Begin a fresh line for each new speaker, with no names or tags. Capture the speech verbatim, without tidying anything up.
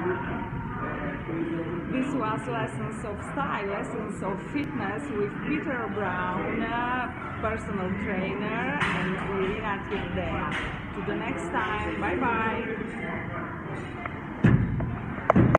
This was Lessons of Style, Lessons of Fitness with Peter Brown, uh, personal trainer, and Irina Tirde. To the next time, bye bye!